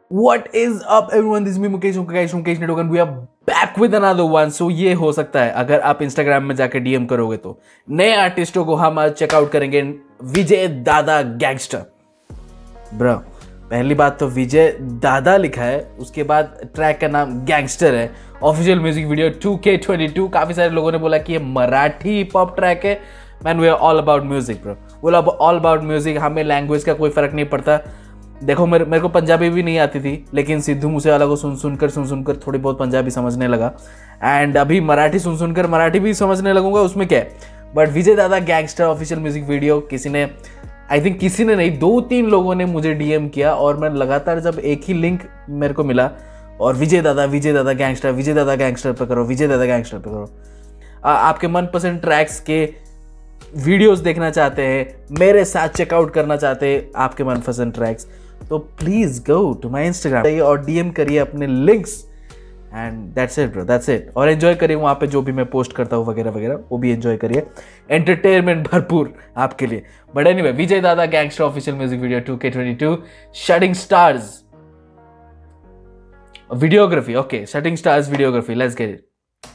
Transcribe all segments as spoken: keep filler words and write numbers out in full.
What is up everyone, this is me Mukesh Mukesh Mukesh network and we are back with another one. So ये हो सकता है अगर आप इंस्टाग्राम में जाकर डीएम करोगे तो नए आर्टिस्टों को हम आज चेकआउट करेंगे. विजय दादा गैंगस्टर. ब्रो पहली बात तो विजय दादा लिखा है, उसके बाद ट्रैक का नाम गैंगस्टर है. Official music video two K twenty two. काफ़ी सारे लोगों ने बोला कि ये मराठी हिप हॉप ट्रैक है. Man we are all about music bro, we are all about music. हमें लैंग्वेज का कोई फ़र्क नहीं पड़ता. देखो मेरे मेरे को पंजाबी भी नहीं आती थी, लेकिन सिद्धू मूसेवाला को सुन सुनकर सुन सुनकर थोड़ी बहुत पंजाबी समझने लगा. एंड अभी मराठी सुन सुनकर मराठी भी समझने लगूंगा, उसमें क्या है. But Vijay Dada gangster official music video किसी ने, आई थिंक किसी ने नहीं, दो तीन लोगों ने मुझे डीएम किया और मैं लगातार जब एक ही लिंक मेरे को मिला और विजय दादा विजय दादा गैंगस्टर विजय दादा गैंगस्टर पे करो विजय दादा गैंगस्टर पे करो. आ, आपके मनपसंद ट्रैक्स के वीडियोस देखना चाहते हैं, मेरे साथ चेकआउट करना चाहते हैं आपके मनपसंद ट्रैक्स, तो please go to my Instagram और डीएम करिए अपने links. And that's it bro, that's it. और एंजॉय करिए वहाँ पे जो भी मैं पोस्ट करता हूँ वगैरह वगैरह, वो भी एंजॉय करिए. एंटरटेनमेंट भरपूर आपके लिए. But anyway, Vijay Dada gangster official music video two K twenty two. Shooting stars videography. Okay, shooting stars videography. Let's get it.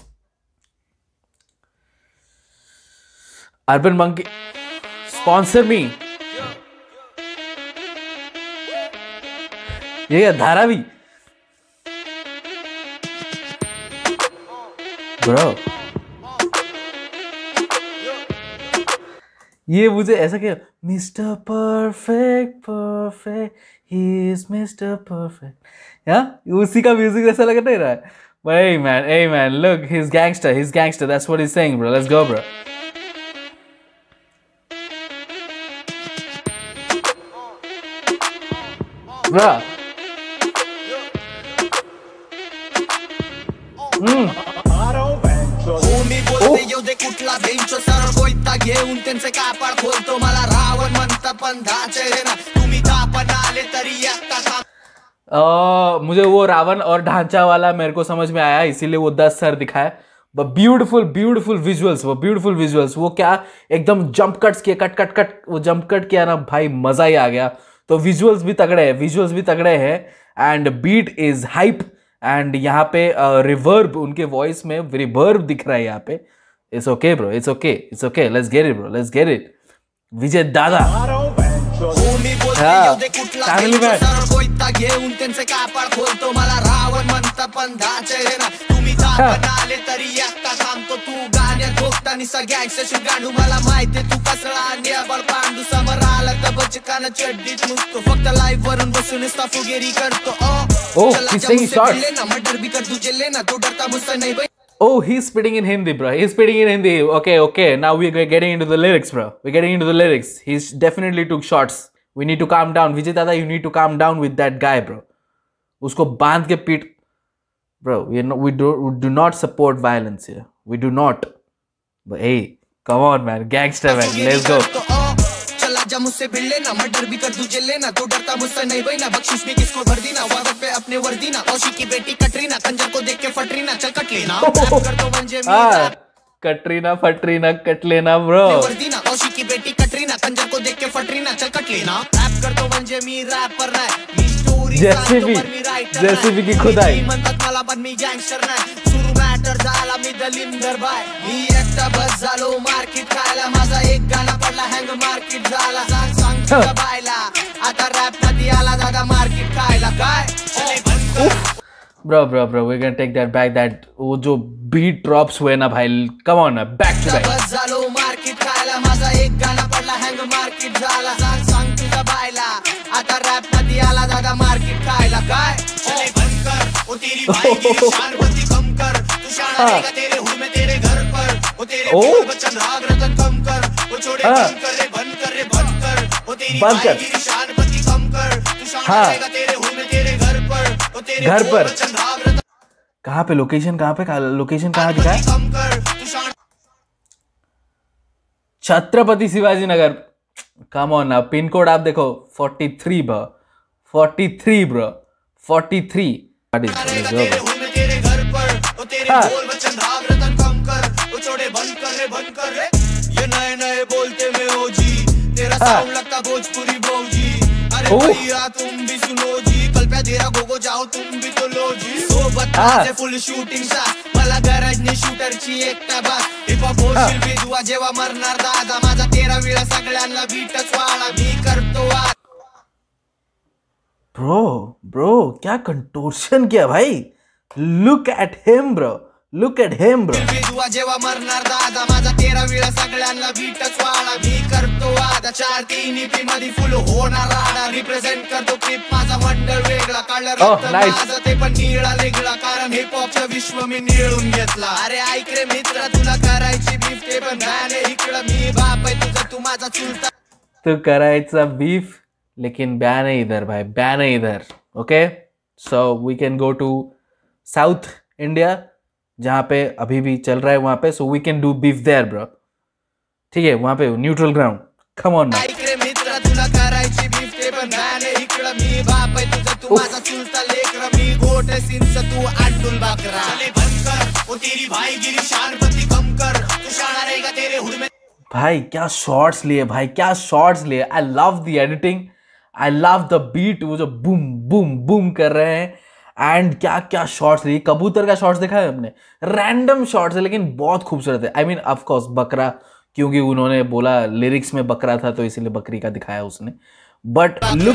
Urban Monkey sponsor me. ये धारावी ब्रो, ये मुझे ऐसा क्या, mister perfect perfect he is mister perfect, या उसी का music ऐसा लग नहीं रहा है. Hey man, hey man, look, he's gangster, he's gangster, that's what he's saying bro. Let's go bro. Bro. Mm. कुठला बेंच सर कोयता घेऊन त्यांचे कापड खोलतो. मला रावण म्हणतात पण धाचे ना तुम्ही तापन आले तरी एकटा. मुझे वो रावण और ढांचा वाला मेरे को समझ में आया, इसीलिए वो दस सर दिखाया. बट ब्यूटीफुल ब्यूटीफुल विजुअल्स, वो ब्यूटीफुल विजुअल्स, वो क्या एकदम जंप कट्स किए, कट कट कट वो जंप कट किया ना भाई, मजा ही आ गया. तो विजुअल्स भी तगड़े हैं, विजुअल्स भी तगड़े हैं. And beat is hype. And यहाँ पे रिवर्ब, उनके वॉइस में रिवर्ब दिख रहा है यहाँ पे. It's okay bro, it's okay, it's okay. Let's get it bro, let's get it. Vijay Dada family man. घेऊन त्यांचे कापड खोलतो. मला रावण म्हणतात पण धाचे ना तुम्ही तापन आले तरी एकटा थांबतो. तू गाण्यात भोगतानी सगळ्यांशी गांडू. मला माहिती तू कसला आणि बळ पांडू. समोर आला तर बचकान चड्डीत नुसतो. फक्त लाईव्ह वरून बसून फुगेरी करतो. Oh he's saying short. ना मर्डर भी कर तुझे लेना तो डरता मुझसे नहीं भाई. Oh, he's spitting in Hindi, bro. He's spitting in Hindi. Okay, okay. Now we're getting into the lyrics, bro. We're getting into the lyrics. He's definitely took shots. We need to calm down. Vijay Dada, you need to calm down with that guy, bro. Usko बांध के पीट. Bro, we no, we do we do not support violence here. We do not. But hey, come on, man. Gangster, man. Let's go. जा मुझसे भिड़ लेना, murder भी कर तुझे लेना तो डरता मुझसे नहीं भाई ना. बख्शिश में किसको भर देना, वादत पे अपने वर्दी ना. औशी की बेटी कटरीना, कंजर को देख के फटरीना. चल कट लेना, कर तो मंजे मेरा. कटरीना फटरीना कट लेना ब्रो. वर्दी ना, औशी की बेटी कटरीना, कंजर को देख के फटरीना. चल कट लेना, रैप कर तो मंजे मी रैपर ना. मी स्टोरी जेसीबी जेसीबी की खुदाई म्हणतात मला, पण मी गँगस्टर नाही. सुरू मॅटर झाला मी दलिंदर बाय. मी एकटा बस झालो मार्केट खायला. माझा एक गाणं पडला हँग, मार्केट झाला. सांग सांग तुझ्या बायला आता रॅप मध्ये आला दादा मार्केट खायला. काय bro bro bro we can take that back. That वो जो बीट ड्रॉप्स हुए ना भाई, कम ऑन ना, बैक टू बैक. बस झालो मार्केट खायला. माझा एक गाणं पडला हँग, मार्केट झाला. सांग सांग तुझ्या बायला आता रॅप मध्ये आला दादा मार्केट खायला. काय चले बंद कर ओ तेरी भाई की शान बंदी कम कर. तू शान आएगा तेरे हुर में तेरे घर पर. ओ तेरे बोल बच्चन राग रतन कम कर. ओ छोड़े बंद कर रे बंद कर रे बंद कर. ओ तेरी भाई की शान बंदी कम कर. तू शान आएगा तेरे हुर में तेरे घर पर. ओ तेरे घर पर कहाँ पे लोकेशन, कहाँ पे लोकेशन कहाँ दिखा है. छत्रपति शिवाजी नगर. कम ऑन ना, पिन कोड आप देखो forty three bro, forty three bro, forty three. नए नए बोलते में ओजी तेरा साउंड लगता भोजपुरी भौजी. अरे भैया तुम भी सुनो जी, कल पे जरा गोगो जाओ तुम भी तो लो जी सोबत माझे फुल शूटिंग शॉट मला गरज नाही शूटरची एकटा बास हिप हॉप होशील विधवा जेव्हा मरणार दादा माझा तेरा वेळा सगळ्यांना बीटच वाळा मी करतो ब्रो ब्रो क्या कंटोर्शन किया भाई look at him bro look at him bro विधवा जेव्हा मरणार दादा माझा तेरा वेळा सगळ्यांना बीटच वाळा मी करतो वादा चार तीन ईपी मध्ये फुल होणार राडा रिप्रेझेंट करतो क्लिप माझा मंडळ वेगळा काढला माझा ते पण निळा वेगळा कारण हिप हॉपचं विश्व मी निळून घेतला अरे ऐक रे मित्रा तुला करायची बीफ ते पण गाणे इकडं मी बाप आहे तुझा तू माझा चुलता तू करायचा बीफ लेकिन बैन है इधर भाई बैन है इधर okay so we can go to south India जहाँ पे अभी भी चल रहा है वहाँ पे so we can do beef there bro ठीक है वहाँ पे neutral ground come on now मित्रा तुला करायची बीफ ते पण गाणे इकडं मी बाप आहे तुझा तू माझा चुलता लेकरा मी गोटे सिंच तू अंडुल बकरा चले बंद कर ओ तेरी भाईगिरी शानपति कम कर तू शाना रहेगा तेरे हुड में भाई क्या शॉट्स लिए भाई क्या शॉट्स लिए I love the editing I love the beat वो जो बूम बूम बूम कर रहे हैं एंड क्या क्या शॉट्स लिए कबूतर का शॉट्स देखा है हमने रैंडम शॉट्स है लेकिन बहुत खूबसूरत है आई मीन ऑफ कोर्स बकरा क्योंकि उन्होंने बोला लिरिक्स में बकरा था तो इसीलिए बकरी का दिखाया उसने but look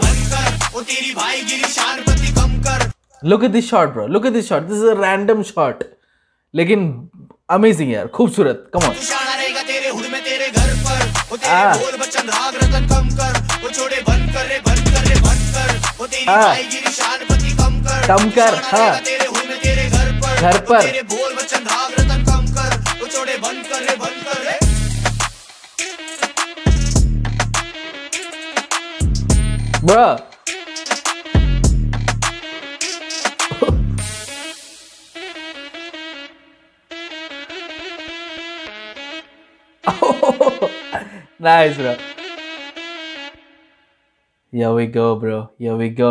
look at this shot bro look at this shot this is a random shot लेकिन अमेजिंग यार खूबसूरत कम ऑन तेरे हुड में तेरे घर पर वो तेरे बोल बच्चन राग रतन कम कर वो छोड़े बंद कर रे बंद कर रे बंद कर वो तेरी भाईगिरी शानपति कम कर कम कर हां तेरे हुड में तेरे घर पर घर पर तेरे बोल बच्चन राग रतन कम कर वो छोड़े बंद कर रे बंद कर रे bro Nice, bro. Here we go, bro. Here we go.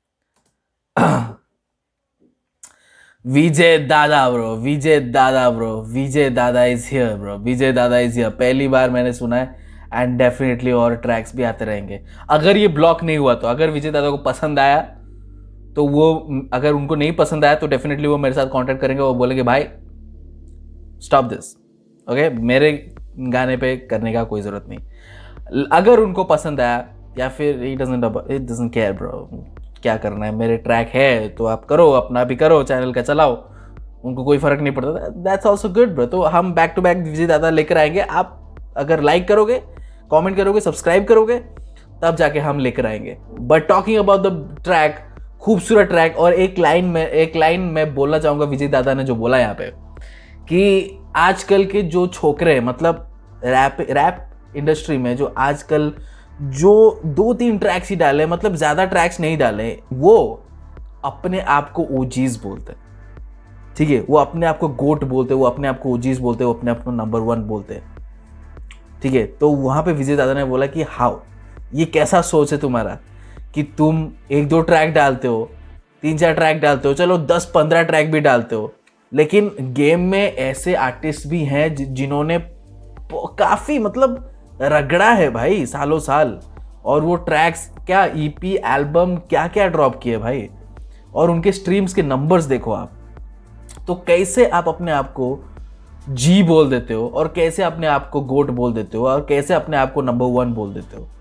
Vijay Dada, bro. Vijay Dada, bro. Vijay Dada is here, bro. Vijay Dada is here. पहली बार मैंने सुना है एंड डेफिनेटली और ट्रैक्स भी आते रहेंगे. अगर ये ब्लॉक नहीं हुआ तो अगर विजय दादा को पसंद आया तो वो अगर उनको नहीं पसंद आया तो डेफिनेटली वो मेरे साथ कांटेक्ट करेंगे वो बोलेंगे भाई स्टॉप दिस ओके मेरे गाने पे करने का कोई ज़रूरत नहीं अगर उनको पसंद आया या फिर it doesn't it doesn't care bro क्या करना है मेरे ट्रैक है तो आप करो अपना भी करो चैनल का चलाओ उनको कोई फ़र्क नहीं पड़ता दैट्स ऑल्सो गुड ब्रो तो हम बैक टू बैक विजय दादा लेकर आएंगे आप अगर लाइक करोगे कमेंट करोगे सब्सक्राइब करोगे तब जाके हम लेकर आएंगे but talking about the track खूबसूरत ट्रैक और एक लाइन में एक लाइन मैं बोलना चाहूँगा विजय दादा ने जो बोला यहाँ पे कि आजकल के जो छोकरे हैं मतलब रैप रैप इंडस्ट्री में जो आजकल जो दो तीन ट्रैक्स ही डाले मतलब ज़्यादा ट्रैक्स नहीं डाले वो अपने आप को ओजीज बोलते हैं ठीक है वो अपने आप को गोट बोलते हैं वो अपने आप को ओजीज बोलते हैं वो अपने आप को नंबर वन बोलते हैं ठीक है तो वहाँ पे विजय दादा ने बोला कि हाउ ये कैसा सोच है तुम्हारा कि तुम एक दो ट्रैक डालते हो तीन चार ट्रैक डालते हो चलो दस पंद्रह ट्रैक भी डालते हो लेकिन गेम में ऐसे आर्टिस्ट भी हैं जिन्होंने काफ़ी मतलब रगड़ा है भाई सालों साल और वो ट्रैक्स क्या ईपी एल्बम क्या क्या ड्रॉप किए भाई और उनके स्ट्रीम्स के नंबर्स देखो आप तो कैसे आप अपने आप को जी बोल देते हो और कैसे अपने आप को गोट बोल देते हो और कैसे अपने आप को नंबर वन बोल देते हो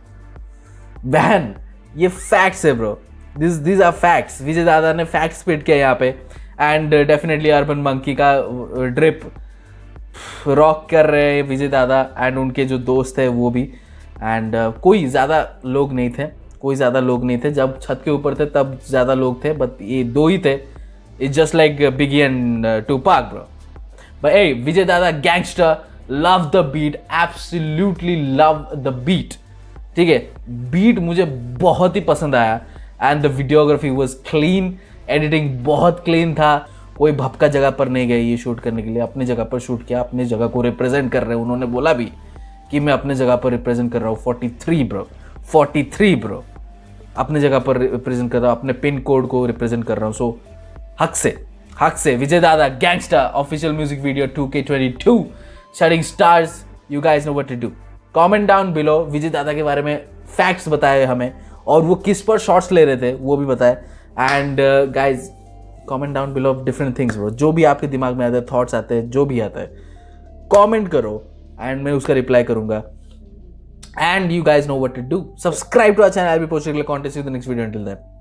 बहन ये फैक्ट्स है bro this this are facts Vijay Dada ने फैक्ट्स स्पिट किया यहाँ पे एंड डेफिनेटली अर्बन मंकी का ड्रिप रॉक कर रहे हैं विजय दादा एंड उनके जो दोस्त है वो भी एंड uh, कोई ज़्यादा लोग नहीं थे कोई ज़्यादा लोग नहीं थे जब छत के ऊपर थे तब ज़्यादा लोग थे बट ये दो ही थे it's just like Biggie and Tupac bro but a Vijay Dada gangster love the beat absolutely love the beat ठीक है बीट मुझे बहुत ही पसंद आया and the videography was clean editing बहुत क्लीन था कोई भपका जगह पर नहीं गए ये शूट करने के लिए अपने जगह पर शूट किया अपने जगह को रिप्रेजेंट कर रहे हैं उन्होंने बोला भी कि मैं अपने जगह पर रिप्रेजेंट कर रहा हूँ forty three bro forty three bro अपने जगह पर रिप्रेजेंट कर रहा हूँ अपने पिन कोड को रिप्रेजेंट कर रहा हूँ सो हक से हक से Vijay Dada gangster official music video two K twenty two shooting stars you guys know what to do comment down below Vijay Dada के बारे में फैक्ट्स बताए हमें और वो किस पर शॉट्स ले रहे थे वो भी बताए and guys comment down below different things bro, जो भी आपके दिमाग में आता है, थॉट्स आते हैं, जो भी आता है कॉमेंट करो एंड मैं उसका रिप्लाई करूंगा. And you guys know what to do. Subscribe to our channel. I will be posting content in the next video. Until then.